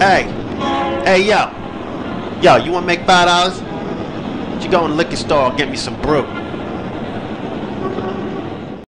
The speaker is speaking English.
Hey, yo, you wanna make $5? You go in the liquor store and get me some brew.